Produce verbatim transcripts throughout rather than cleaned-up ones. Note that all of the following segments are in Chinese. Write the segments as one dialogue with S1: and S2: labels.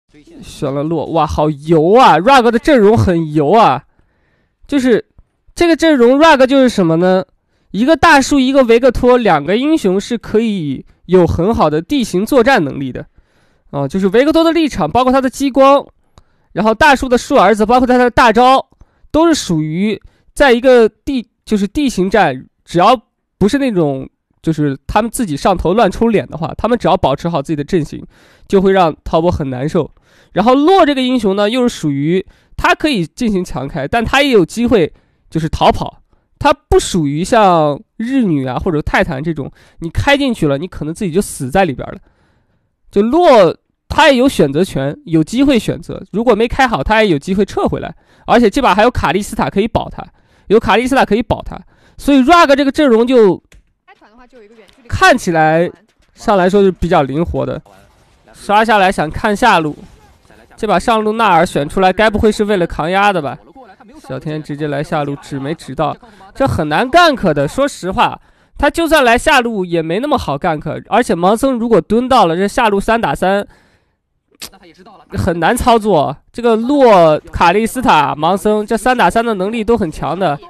S1: 选了洛，哇，好油啊 ！Rug 的阵容很油啊，就是这个阵容 Rug 就是什么呢？一个大树，一个维克托，两个英雄是可以有很好的地形作战能力的啊，就是维克托的立场，包括他的激光，然后大树的树儿子，包括他的大招，都是属于在一个地就是地形战，只要不是那种。就是他们自己上头乱抽脸的话，他们只要保持好自己的阵型，就会让滔博很难受。然后洛这个英雄呢，又是属于他可以进行强开，但他也有机会就是逃跑。他不属于像日女啊或者泰坦这种，你开进去了，你可能自己就死在里边了。就洛他也有选择权，有机会选择，如果没开好，他也有机会撤回来。而且这把还有卡莉斯塔可以保他，有卡莉斯塔可以保他，所以 Rug 这个阵容就。看起来上来说是比较灵活的，刷下来想看下路，这把上路纳尔选出来，该不会是为了扛压的吧？小天直接来下路，指没指到，这很难gank的。说实话，他就算来下路也没那么好gank，而且盲僧如果蹲到了，这下路三打三很难操作。这个洛、卡莉斯塔、盲僧这三打三的能力都很强的。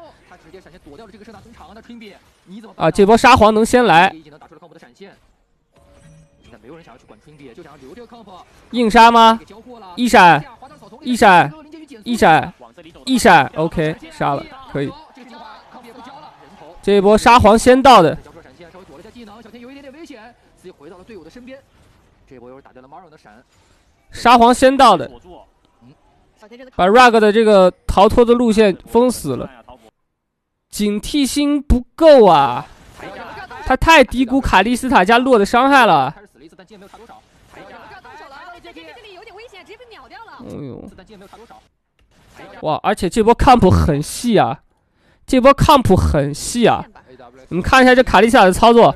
S1: 啊，这波沙皇能先来，硬杀吗？一闪，一闪，一闪，一闪 ，OK， 杀了，可以。这一波沙皇先到的，沙皇先到的，把 Rug 的这个逃脱的路线封死了。警惕心不够啊，他太低估卡莉斯塔加洛的伤害了。哎呦，哇！而且这波 camp 很细啊，这波 camp 很细啊。你们看一下这卡莉斯塔的操作，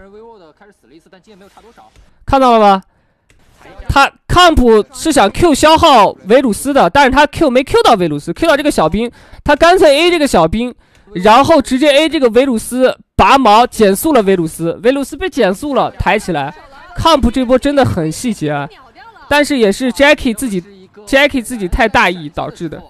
S1: 看到了吗？他 camp 是想 Q 消耗维鲁斯的，但是他 Q 没 Q 到维鲁斯 ，Q 到这个小兵，他干脆 A 这个小兵。然后直接 A 这个维鲁斯拔毛减速了维鲁斯，维鲁斯被减速了，抬起来。camp 这波真的很细节啊，但是也是 Jackie 自己 Jackie 自己太大意导致的。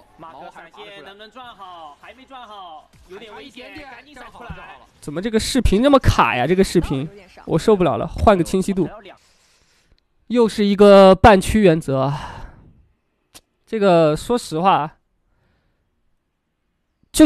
S1: 怎么这个视频这么卡呀？这个视频我受不了了，换个清晰度。又是一个半区原则，这个说实话，就是。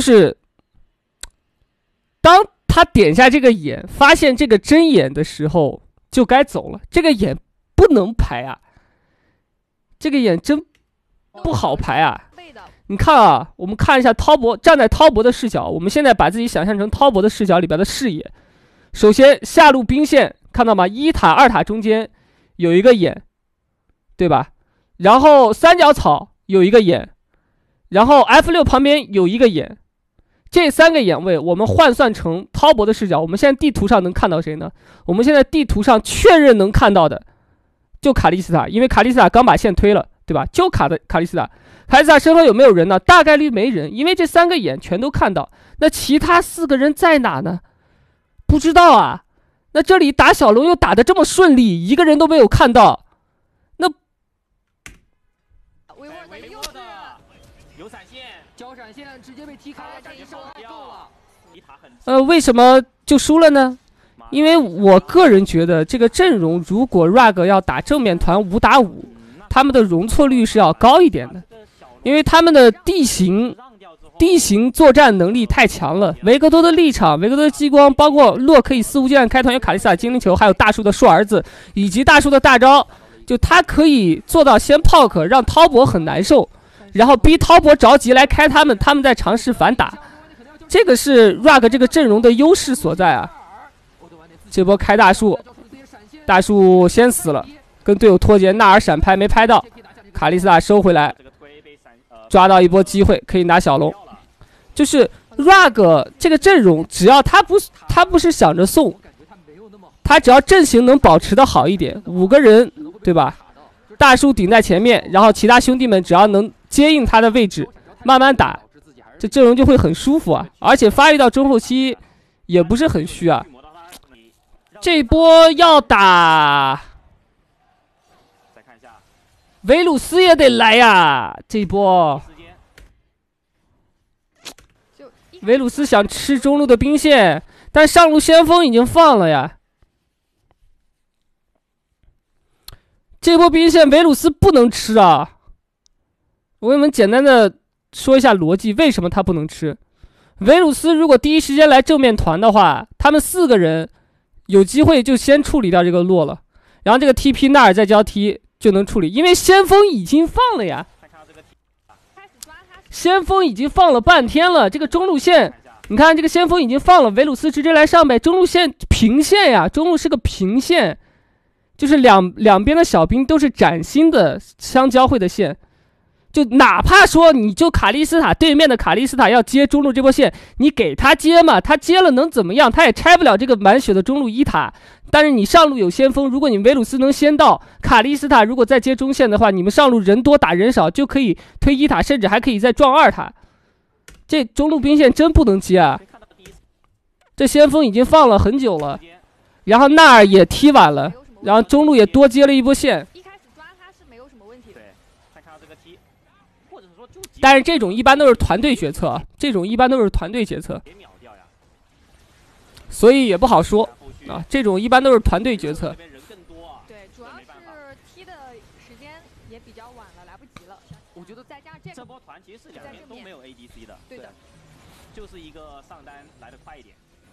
S1: 当他点下这个眼，发现这个针眼的时候，就该走了。这个眼不能排啊，这个眼真不好排啊。你看啊，我们看一下滔博，站在滔博的视角，我们现在把自己想象成滔博的视角里边的视野。首先，下路兵线看到吗？一塔、二塔中间有一个眼，对吧？然后三角草有一个眼，然后 F 六 旁边有一个眼。这三个眼位我们换算成滔博的视角，我们现在地图上能看到谁呢？我们现在地图上确认能看到的就卡莉斯塔，因为卡莉斯塔刚把线推了，对吧？就卡的卡莉斯塔。卡莉斯塔身后有没有人呢？大概率没人，因为这三个眼全都看到。那其他四个人在哪呢？不知道啊。那这里打小龙又打得这么顺利，一个人都没有看到，那呃，为什么就输了呢？因为我个人觉得这个阵容，如果 Rug 要打正面团五打五，他们的容错率是要高一点的，因为他们的地形地形作战能力太强了。维克多的立场，维克多的激光，包括洛可以肆无忌惮开团，有卡莉斯塔精灵球，还有大树的树儿子，以及大树的大招，就他可以做到先 poke 让滔博很难受，然后逼滔博着急来开他们，他们再尝试反打。这个是 Rug 这个阵容的优势所在啊！这波开大树，大树先死了，跟队友脱节，纳尔闪拍没拍到，卡莉斯塔收回来，抓到一波机会可以拿小龙。就是 Rug 这个阵容，只要他不他不是想着送，他只要阵型能保持的好一点，五个人对吧？大树顶在前面，然后其他兄弟们只要能接应他的位置，慢慢打。这阵容就会很舒服啊，而且发育到中后期也不是很虚啊。这波要打维鲁斯也得来呀！这一波，维鲁斯想吃中路的兵线，但上路先锋已经放了呀。这波兵线维鲁斯不能吃啊！我给你们简单的说一下逻辑，为什么他不能吃？维鲁斯如果第一时间来正面团的话，他们四个人有机会就先处理掉这个洛了，然后这个 T P 纳尔再交 T 就能处理，因为先锋已经放了呀。先锋已经放了半天了，这个中路线，你看这个先锋已经放了，维鲁斯直接来上呗，中路线平线呀，中路是个平线。就是两两边的小兵都是崭新的相交汇的线，就哪怕说你就卡利斯塔对面的卡利斯塔要接中路这波线，你给他接嘛，他接了能怎么样？他也拆不了这个满血的中路一塔。但是你上路有先锋，如果你维鲁斯能先到，卡利斯塔如果再接中线的话，你们上路人多打人少就可以推一塔，甚至还可以再撞二塔。这中路兵线真不能接啊！这先锋已经放了很久了，然后纳尔也踢晚了。然后中路也多接了一波线，
S2: 一开始抓他是没有什么问题的。对，再看到这个踢，或者说就。
S1: 但是这种一般都是团队决策，这种一般都是团队决策，所以也不好说啊。这种一般都是团队决策。
S2: 对，主要是踢的时间也比较晚了，来不及了。
S3: 我觉得
S2: 再加上这
S3: 这波团其实是两边都没有 A D C 的，
S2: 对的，
S3: 就是一个上单来得快一点。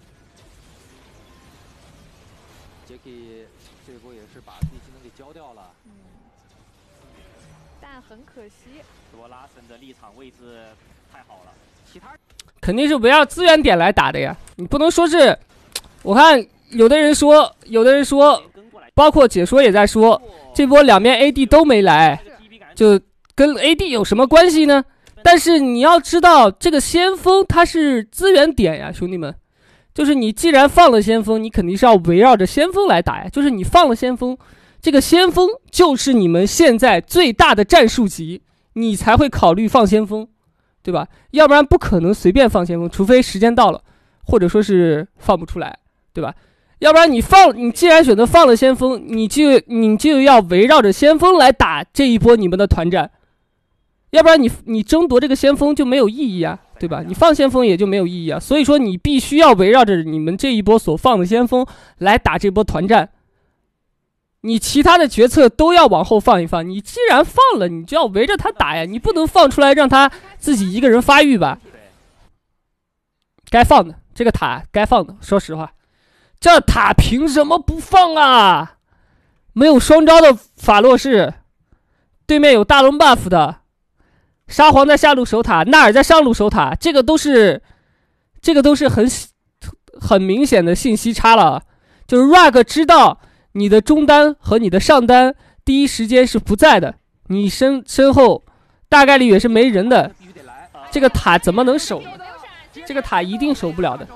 S4: Jacky 这波也是把自己技能给交掉了，
S2: 嗯，但很可惜，
S3: 这波拉森的立场位置太好了，其他
S1: 肯定是围绕资源点来打的呀，你不能说是，我看有的人说，有的人说，包括解说也在说，这波两边 A D 都没来，就跟 A D 有什么关系呢？但是你要知道，这个先锋它是资源点呀，兄弟们。就是你既然放了先锋，你肯定是要围绕着先锋来打呀。就是你放了先锋，这个先锋就是你们现在最大的战术级，你才会考虑放先锋，对吧？要不然不可能随便放先锋，除非时间到了，或者说是放不出来，对吧？要不然你放，你既然选择放了先锋，你就你就要围绕着先锋来打这一波你们的团战，要不然你你争夺这个先锋就没有意义啊。对吧？你放先锋也就没有意义啊，所以说你必须要围绕着你们这一波所放的先锋来打这波团战。你其他的决策都要往后放一放。你既然放了，你就要围着他打呀，你不能放出来让他自己一个人发育吧？该放的这个塔该放的，说实话，这塔凭什么不放啊？没有双招的法洛士，对面有大龙 buff 的。沙皇在下路守塔，纳尔在上路守塔，这个都是，这个都是很很明显的信息差了。就是 Rug 知道你的中单和你的上单第一时间是不在的，你身身后大概率也是没人的，这个塔怎么能守呢？这个塔一定守不了的，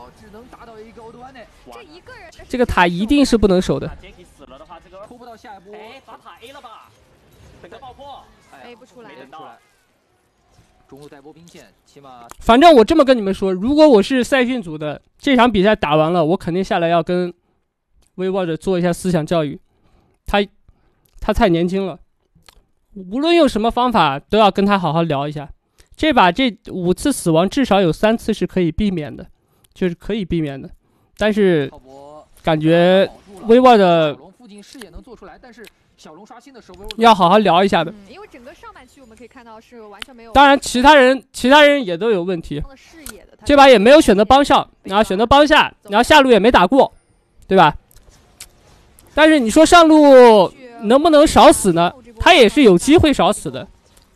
S1: 这个塔一定是不能守的。
S3: 死了的话，这个
S4: 拖不到下一波，
S3: 哎，把塔 A 了吧？整个爆破
S2: A 不出来，
S3: 没等到。
S4: 中路带波兵线，起码
S1: 反正我这么跟你们说，如果我是赛训组的，这场比赛打完了，我肯定下来要跟威沃者做一下思想教育。他他太年轻了，无论用什么方法都要跟他好好聊一下。这把这五次死亡至少有三次是可以避免的，就是可以避免的。但是感觉威沃的
S4: 小龙刷新的时候
S1: 要好好聊一下的，
S2: 嗯，因为整个上半区我们可以看到是完全没有。
S1: 当然，其他人其他人也都有问题。
S2: 视野的
S1: 这把也没有选择帮上，然后选择帮下，然后下路也没打过，对吧？但是你说上路能不能少死呢？他也是有机会少死的。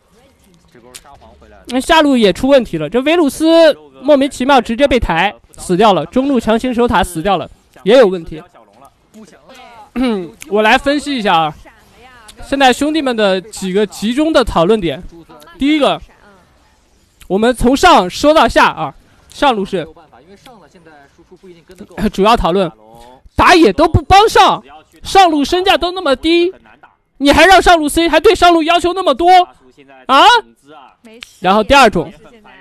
S1: 那下路也出问题了，这维鲁斯莫名其妙直接被抬死掉了，中路强行守塔死掉了，也有问题。我来分析一下啊。现在兄弟们的几个集中的讨论点，第一个，我们从上说到下啊，上路是主要讨论，打野都不帮上，上路身价都那么低，你还让上路 C 还对上路要求那么多啊？然后第二种，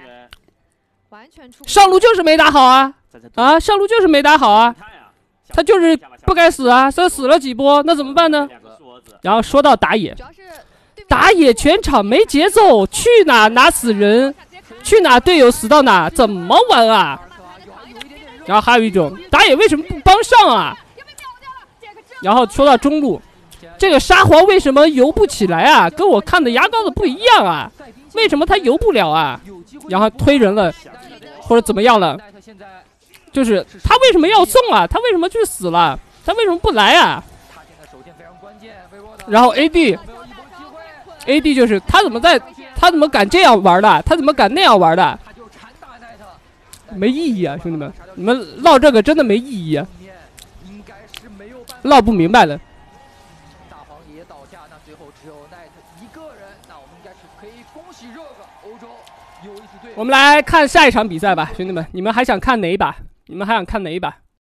S1: 上路就是没打好啊啊，上路就是没打好啊，他就是不该死啊，他死了几波，那怎么办呢？然后说到打野， 打野全场没节奏，去哪哪死人，去哪队友死到哪，怎么玩啊？然后还有一种打野为什么不帮上啊？然后说到中路，这个沙皇为什么游不起来啊？跟我看的牙膏的不一样啊？为什么他游不了啊？然后推人了，或者怎么样了？就是他为什么要送啊？他为什么去死了？他为什么不来啊？然后 A D。A D 就是他怎么在，他怎么敢这样玩的？他怎么敢那样玩的？没意义啊，兄弟们，你们唠这个真的没意义啊，唠不明白了。
S4: 大黄也倒下，那最后只有奈特一个人，那我们应该是可以恭喜这个欧洲有意思队。
S1: 我们来看下一场比赛吧，兄弟们，你们还想看哪一把？你们还想看哪一把？